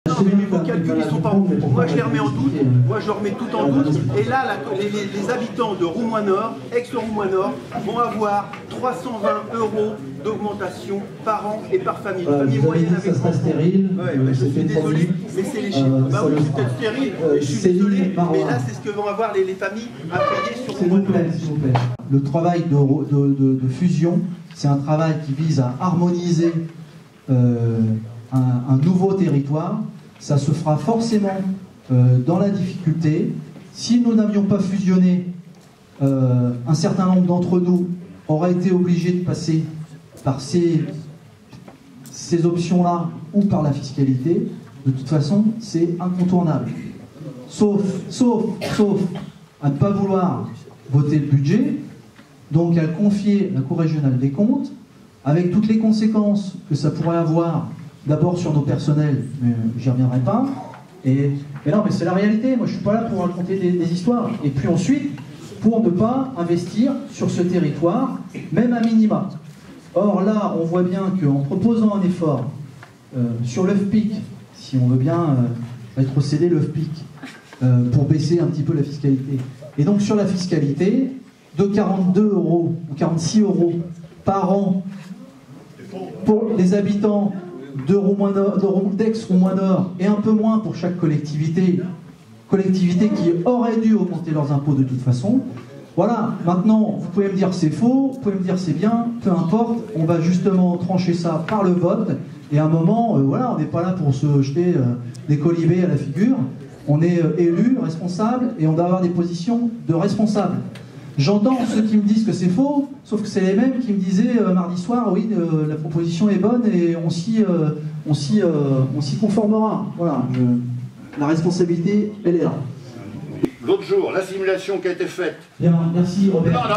Non, mais vos calculs, ils sont pas bons. Moi, je les remets en doute. Moi, je remets tout en doute. Et là, les habitants de Roumois-Nord, ex-Roumois-Nord, vont avoir 320 € d'augmentation par an et par famille. Famille moyenne avec ça serait stérile. Ouais, je suis désolé, mais c'est les chiffres. Bah oui, c'est peut-être stérile, je suis désolé, mais là, c'est ce que vont avoir les familles à payer sur Roumois-Nord. S'il vous plaît. Le travail de fusion, c'est un travail qui vise à harmoniser un nouveau territoire. Ça se fera forcément dans la difficulté. Si nous n'avions pas fusionné, un certain nombre d'entre nous auraient été obligés de passer par ces options-là ou par la fiscalité. De toute façon, c'est incontournable. Sauf à ne pas vouloir voter le budget, donc à le confier à la Cour régionale des comptes, avec toutes les conséquences que ça pourrait avoir, d'abord sur nos personnels, mais j'y reviendrai pas. Mais non, mais c'est la réalité. Moi, je suis pas là pour raconter des histoires. Et puis ensuite, pour ne pas investir sur ce territoire, même à minima. Or là, on voit bien qu'en proposant un effort sur l'œuf-pic, si on veut bien rétrocéder l'œuf-pic, pour baisser un petit peu la fiscalité. Et donc sur la fiscalité, de 42 € ou 46 € par an pour les habitants d'ex-Roumois-Nord et un peu moins pour chaque collectivité qui aurait dû augmenter leurs impôts de toute façon. Voilà, maintenant, vous pouvez me dire c'est faux, vous pouvez me dire c'est bien, peu importe, on va justement trancher ça par le vote, et à un moment, voilà, on n'est pas là pour se jeter des colibés à la figure, on est élu, responsable, et on doit avoir des positions de responsable. J'entends ceux qui me disent que c'est faux, sauf que c'est les mêmes qui me disaient mardi soir, oui, la proposition est bonne et on s'y conformera. Voilà, la responsabilité, elle est là. L'autre jour, la simulation qui a été faite. Bien, merci Robert. Non,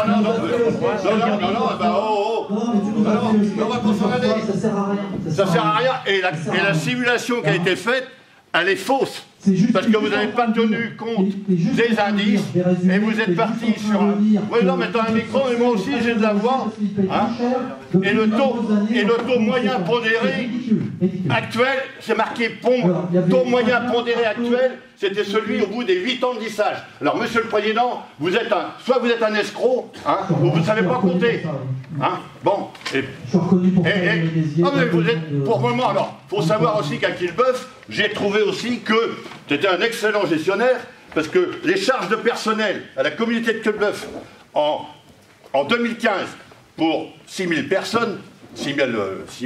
on va pas s'en aller. Ça sert à rien. Ça sert à rien. Et la simulation qui a été faite, elle est fausse. Parce que vous n'avez pas tenu compte des indices et vous êtes parti sur un... Oui, non, mais t'as un micro et moi aussi j'ai de la voix. Hein, et le taux moyen pondéré actuel, c'est marqué taux moyen pondéré actuel, c'était celui au bout des 8 ans de lissage. Alors, monsieur le Président, soit vous êtes un escroc, hein, ou vous ne savez pas compter. Hein, bon, mais vous êtes pour le moment. Alors, il faut savoir aussi qu'à Quillebeuf, j'ai trouvé aussi que c'était un excellent gestionnaire, parce que les charges de personnel à la communauté de Quillebeuf en 2015 pour 6 000 personnes, 6 000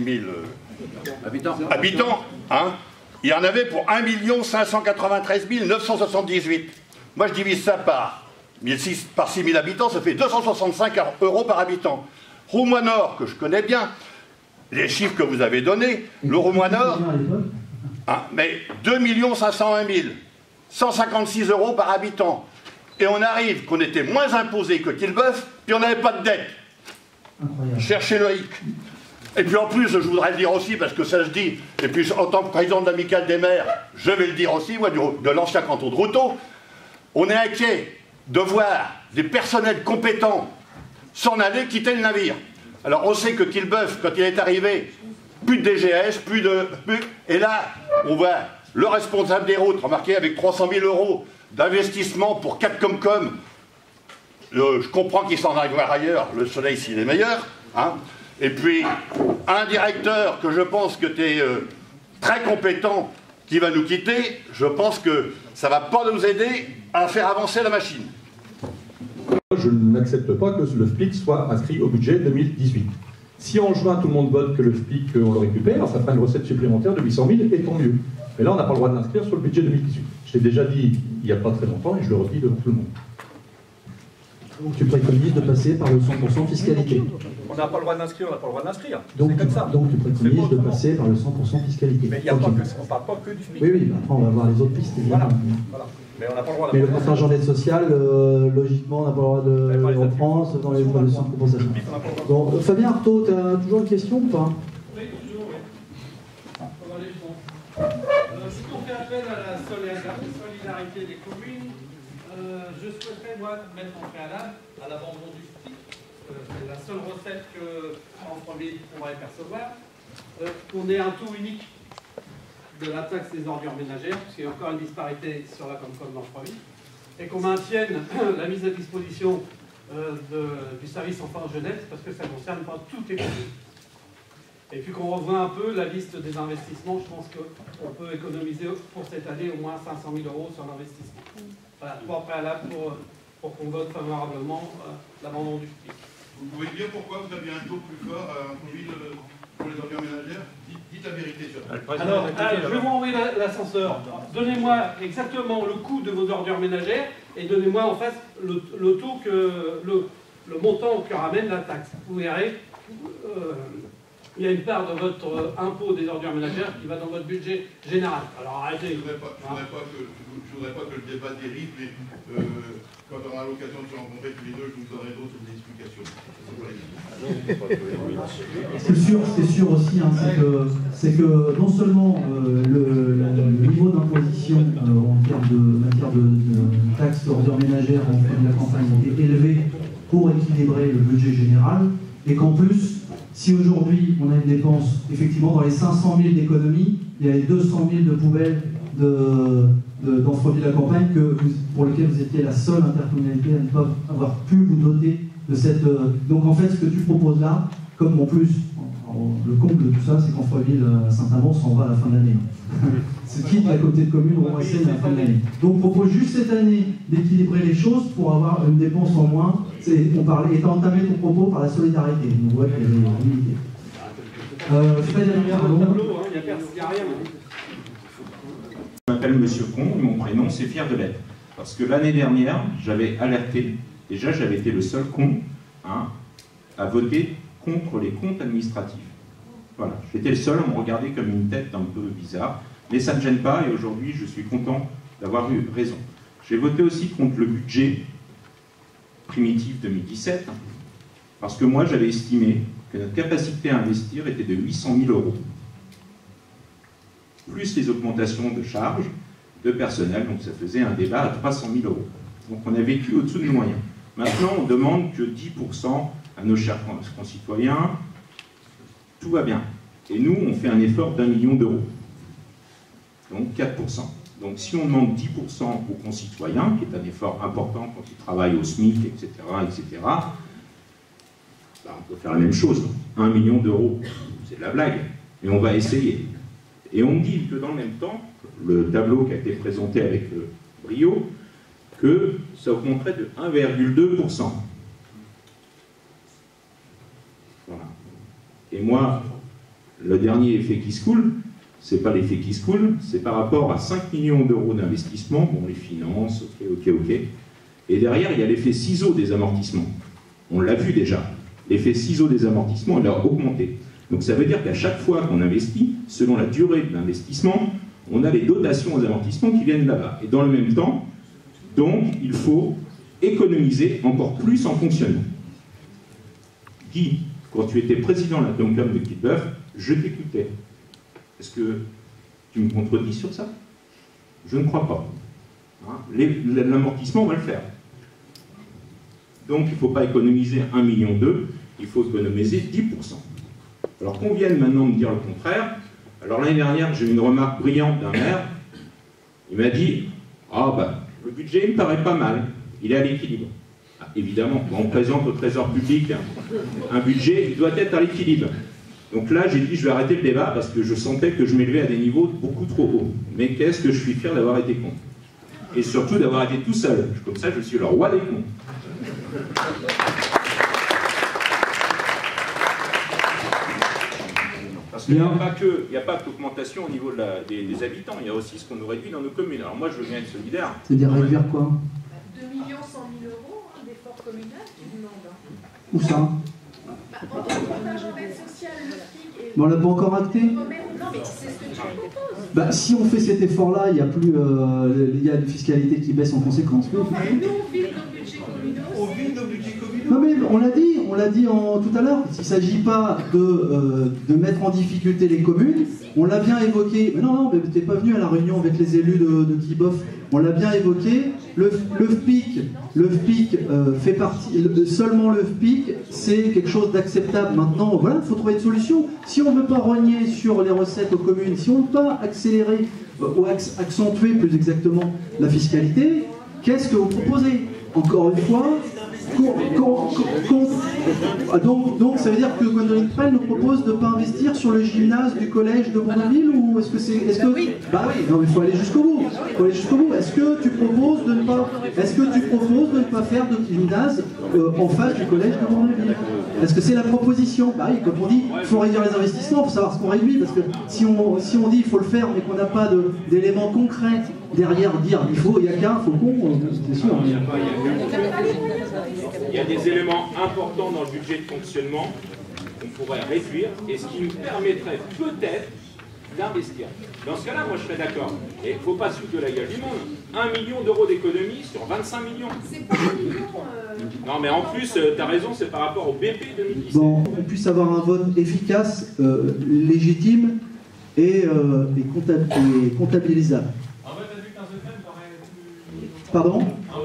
habitants, hein, il y en avait pour 1 593 978. Moi, je divise ça par 6 000 habitants, ça fait 265 € par habitant. Roumois-Nord, que je connais bien, les chiffres que vous avez donnés, le Roumois-Nord, hein, mais 2 501 000, 156 € par habitant. Et on arrive qu'on était moins imposé que Quillebeuf, puis on n'avait pas de dette. Cherchez le hic. Et puis en plus, je voudrais le dire aussi, parce que ça se dit, et puis en tant que président de l'amicale des maires, je vais le dire aussi, moi, de l'ancien canton de Routot, on est inquiet de voir des personnels compétents s'en aller quitter le navire. Alors on sait que Quillebeuf, quand il est arrivé, plus de DGS, et là, on voit le responsable des routes, remarquez, avec 300 000 € d'investissement pour 4 Comcom. Je comprends qu'il s'en aille voir ailleurs, le soleil s'il est meilleur. Hein. Et puis, un directeur que je pense que tu es très compétent, qui va nous quitter, je pense que ça ne va pas nous aider à faire avancer la machine. Je n'accepte pas que le FPIC soit inscrit au budget 2018. Si en juin tout le monde vote que le FPIC, on le récupère, ça fera une recette supplémentaire de 800 000 et tant mieux. Mais là, on n'a pas le droit de l'inscrire sur le budget 2018. Je l'ai déjà dit il n'y a pas très longtemps et je le redis devant tout le monde. Donc tu préconises de passer par le 100% fiscalité. On n'a pas le droit d'inscrire, on n'a pas le droit d'inscrire. Donc, comme ça. Donc tu préconises de passer par le 100% fiscalité. Mais il y a pas que, on ne parle pas que du FMIC. Oui, après on va voir les autres pistes. Voilà. Mais on n'a pas le droit. Mais le contingent d'aide sociale, logiquement, on n'a pas le droit de reprendre dans les solutions de compensation. Donc, Fabien Artaud, tu as toujours une question ou pas? Oui, toujours, oui. Si on fait appel à la solidarité des communes, je souhaiterais, moi, mettre en préalable à l'abandon du FPIC, c'est la seule recette qu'en premier on pourrait percevoir, qu'on ait un taux unique de la taxe des ordures ménagères, parce qu'il y a encore une disparité sur la Comcom dans 3 villes, et qu'on maintienne la mise à disposition du service enfants-jeunesse, parce que ça ne concerne pas toutes les communes. Et puis qu'on revoie un peu la liste des investissements. Je pense qu'on peut économiser pour cette année au moins 500 000 € sur l'investissement. Voilà, 3 préalables pour qu'on vote favorablement l'abandon du FPIC. Vous pouvez dire pourquoi vous avez un taux plus fort en ville pour les ordures ménagères? Dites la vérité sur ça. Alors, je vais vous envoyer l'ascenseur. Donnez-moi exactement le coût de vos ordures ménagères et donnez-moi en face le taux le montant que ramène la taxe. Vous verrez, il y a une part de votre impôt des ordures ménagères qui va dans votre budget général. Alors arrêtez. Je ne voudrais pas que le débat dérive, mais quand on aura l'occasion de se rencontrer tous les deux, je vous donnerai d'autres explications. C'est sûr aussi, hein, c'est que non seulement le niveau d'imposition en termes de matière de taxes ordures ménagères en fin de la campagne est élevé pour équilibrer le budget général, et qu'en plus, si aujourd'hui on a une dépense, effectivement dans les 500 000 d'économie, il y a les 200 000 de poubelles d'Anfreville-la-Campagne pour lesquelles vous étiez la seule intercommunalité à ne pas avoir pu vous doter de cette... Donc en fait, ce que tu proposes là, comme en plus, le comble de tout ça, c'est qu'Anfreville-Saint-Amand s'en va à la fin de l'année. C'est quitte la communauté de communes au SN à la fin de l'année. Donc on propose juste cette année d'équilibrer les choses pour avoir une dépense en moins. Et t'as entamé ton propos par la solidarité. On voit qu'elle est limitée. Je m'appelle Monsieur Con, mon prénom c'est Fier de l'être. Parce que l'année dernière, j'avais alerté, déjà j'avais été le seul con à voter contre les comptes administratifs. Voilà, j'étais le seul, on me regardait comme une tête un peu bizarre, mais ça ne me gêne pas et aujourd'hui je suis content d'avoir eu raison. J'ai voté aussi contre le budget primitif 2017, parce que moi j'avais estimé que notre capacité à investir était de 800 000 €, plus les augmentations de charges, de personnel, donc ça faisait un débat à 300 000 €. Donc on a vécu au-dessous de nos moyens. Maintenant on demande que 10% à nos chers concitoyens, tout va bien. Et nous on fait un effort d'1 million d'euros, donc 4%. Donc si on demande 10% aux concitoyens, qui est un effort important quand ils travaillent au SMIC, etc., bah, on peut faire la même chose. 1 million d'euros, c'est de la blague, mais on va essayer. Et on me dit que dans le même temps, le tableau qui a été présenté avec brio, que ça augmenterait de 1,2%. Voilà. Et moi, le dernier effet qui se coule, c'est pas l'effet qui se coule, c'est par rapport à 5 millions d'euros d'investissement, bon, les finances, ok. Et derrière, il y a l'effet ciseau des amortissements. On l'a vu déjà. L'effet ciseau des amortissements, il a augmenté. Donc ça veut dire qu'à chaque fois qu'on investit, selon la durée de l'investissement, on a les dotations aux amortissements qui viennent là-bas. Et dans le même temps, donc, il faut économiser encore plus en fonctionnement. Guy, quand tu étais président de la Comcom de Quillebeuf, je t'écoutais. Est-ce que tu me contredis sur ça? Je ne crois pas. Hein, l'amortissement, on va le faire. Donc, il ne faut pas économiser 1,2 million, il faut économiser 10%. Alors qu'on vienne maintenant me dire le contraire. Alors l'année dernière, j'ai eu une remarque brillante d'un maire. Il m'a dit, ah bah, le budget il me paraît pas mal, il est à l'équilibre. Ah, évidemment, quand on présente au Trésor public un budget, il doit être à l'équilibre. Donc là, j'ai dit, je vais arrêter le débat parce que je sentais que je m'élevais à des niveaux beaucoup trop hauts. Mais qu'est-ce que je suis fier d'avoir été con. Et surtout d'avoir été tout seul. Comme ça, je suis le roi des cons. Parce qu'il n'y a pas qu'augmentation au niveau des habitants, il y a aussi ce qu'on nous réduit dans nos communes. Alors moi, je veux bien être solidaire. C'est-à-dire réduire quoi? 2 100 000 € d'effort communal, tu demandes. Où ça? En partage en aide sociale, le FPIC et... Mais on l'a pas encore acté? Non, mais c'est ce que tu proposes. Bah, si on fait cet effort-là, il y a plus, il y a une fiscalité qui baisse en conséquence. Nous, on vide nos budgets communaux. On vide nos budgets communaux. Non mais on l'a dit tout à l'heure, il ne s'agit pas de mettre en difficulté les communes, on l'a bien évoqué, mais non, mais tu n'es pas venu à la réunion avec les élus de Kibof, on l'a bien évoqué, le FPIC fait partie, seulement le FPIC, c'est quelque chose d'acceptable. Maintenant, voilà, il faut trouver une solution. Si on ne veut pas rogner sur les recettes aux communes, si on ne veut pas accélérer, ou accentuer plus exactement la fiscalité, qu'est-ce que vous proposez? Encore une fois, donc ça veut dire que Gwendoline Prel nous propose de ne pas investir sur le gymnase du collège de Bournonville, ou est-ce que c'est... Bah oui, non mais il faut aller jusqu'au bout. Est-ce que tu proposes de ne pas faire de gymnase en face du collège de Bournonville? Est-ce que c'est la proposition? Bah oui, comme on dit, il faut réduire les investissements, il faut savoir ce qu'on réduit, parce que si on dit il faut le faire mais qu'on n'a pas d'éléments concrets derrière dire il y a qu'un faucon, c'est sûr. Il y a des éléments importants dans le budget de fonctionnement qu'on pourrait réduire et ce qui nous permettrait peut-être d'investir. Dans ce cas-là, moi je serais d'accord. Et il ne faut pas se foutre de la gueule du monde. 1 million d'euros d'économie sur 25 millions. C'est pas 1 million. Non, mais en plus, tu as raison, c'est par rapport au BP 2017. Bon, on puisse avoir un vote efficace, légitime et comptabilisable. Pardon?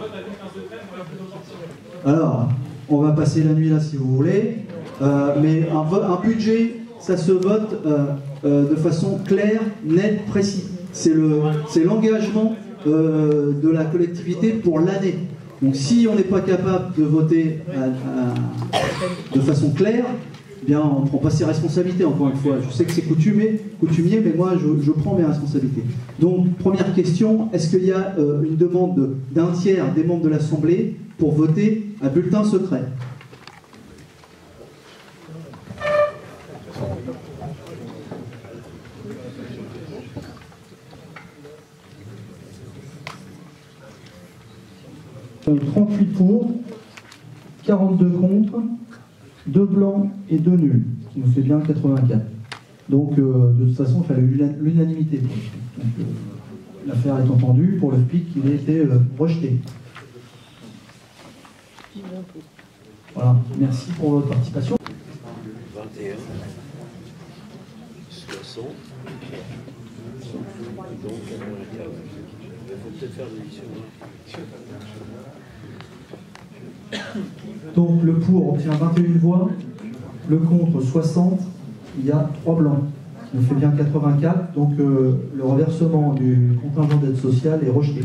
Alors, on va passer la nuit là si vous voulez, mais un budget, ça se vote de façon claire, nette, précise. C'est l'engagement de la collectivité pour l'année. Donc si on n'est pas capable de voter de façon claire, eh bien on ne prend pas ses responsabilités, encore une fois. Je sais que c'est coutumier, mais moi je prends mes responsabilités. Donc première question, est-ce qu'il y a une demande d'un tiers des membres de l'Assemblée pour voter à bulletin secret? « 38 pour, 42 contre, 2 blancs et 2 nuls, ce qui nous fait bien 84. Donc, de toute façon, il fallait l'unanimité. L'affaire est entendue, pour le FPIC, il a été rejeté. Voilà, merci pour votre participation. 21, 60, donc 95. Il faut peut-être faire l'édition. Donc le pour obtient 21 voix, le contre 60, il y a 3 blancs, ce qui nous fait bien 84, donc le reversement du contingent d'aide sociale est rejeté.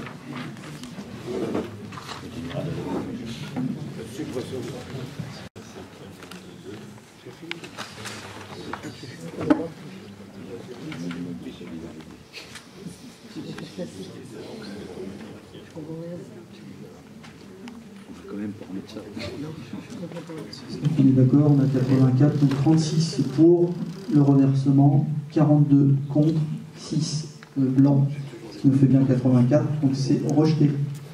On est d'accord, on a 84, donc 36 pour le reversement, 42 contre, 6 blancs, ce qui nous fait bien 84, donc c'est rejeté.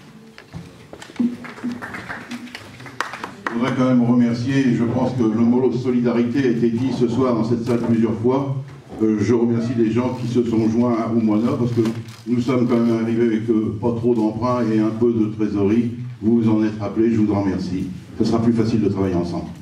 Je voudrais quand même remercier, et je pense que le mot solidarité a été dit ce soir dans cette salle plusieurs fois. Je remercie les gens qui se sont joints à Roumoina, parce que nous sommes quand même arrivés avec pas trop d'emprunts et un peu de trésorerie. Vous vous en êtes rappelés, je vous en remercie. Ce sera plus facile de travailler ensemble.